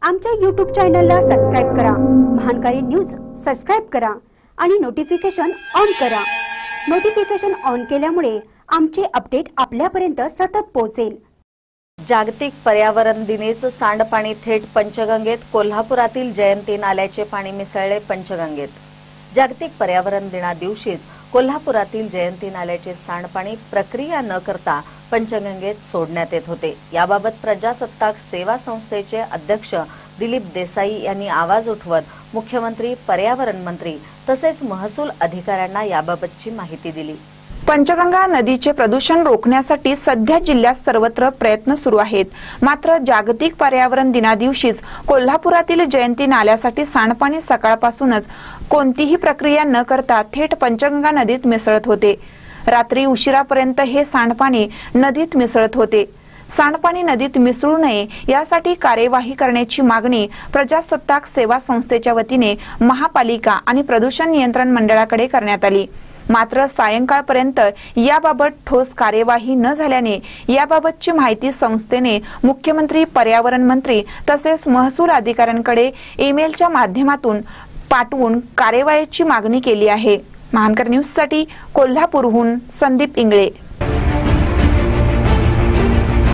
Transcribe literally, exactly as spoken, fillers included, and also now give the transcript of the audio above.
आमच्या यूट्यूब चॅनलला सबस्क्राइब करा, महानकारी न्यूज सबस्क्राइब करा आणि नोटिफिकेशन ऑन करा। नोटिफिकेशन ऑन केल्यामुळे आमचे अपडेट आपल्यापर्यंत सतत पोहोचेल। जागतिक पर्यावरण दिनीच सांडपाणी थेट पंचगंगेत। कोल्हापुरातील जयंती नाल्याचे पाणी मिसळले पंचगंगेत। जागतिक पर्यावरण दिना दिवशीच कोल्हापुरातील जयंती नाल्याचे सांडपाणी प्रक्रिया न करता पंचगंगेत सोडण्यात येत होते। याबाबत प्रजासत्ताक सेवा संस्थेचे अध्यक्ष दिलीप देसाई यांनी आवाज उठवत मुख्यमंत्री, पर्यावरण मंत्री तसेच महसूल अधिकाऱ्यांना याबाबतची माहिती दिली। पंचगंगा नदीचे प्रदूषण रोखण्यासाठी सध्या जिल्ह्यात सर्वत्र प्रयत्न सुरू आहेत। मात्र जागतिक पर्यावरण दिना दिवशीच कोल्हापुरातील जयंती नाल्यासाठी सांडपाणी सकाळपासूनच कोणतीही प्रक्रिया न करता थेट पंचगंगा नदीत मिसळत होते। रात्री उशिरापर्यंत हे सांडपाणी नदीत मिसळत होते। सांडपाणी नदीत मिसळू नये यासाठी कार्यवाही करण्याची मागणी प्रजासत्ताक सेवा संस्थेच्या वतीने महापालिका आणि प्रदूषण नियंत्रण मंडळाकडे करण्यात आली। मात्र सायंकाळपर्यंत याबाबत ठोस कार्यवाही न झाल्याने याबाबतची माहिती संस्थेने मुख्यमंत्री, पर्यावरण मंत्री तसेच महसूल अधिकाऱ्यांकडे ईमेलच्या माध्यमातून पाठवून कार्यवाहीची मागणी केली आहे। महानकर न्यूज साठी कोल्हापूरहून संदीप इंगळे।